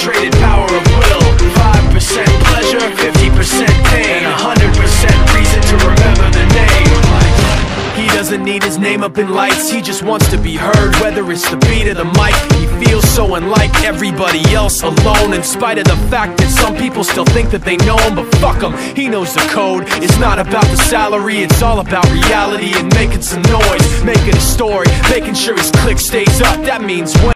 concentrated power of will. 5% pleasure, 50% pain, 100% reason to remember the name. He doesn't need his name up in lights, he just wants to be heard, whether it's the beat or the mic. He feels so unlike everybody else, alone, in spite of the fact that some people still think that they know him. But fuck him, he knows the code. It's not about the salary, it's all about reality and making some noise, making a story, making sure his click stays up. That means when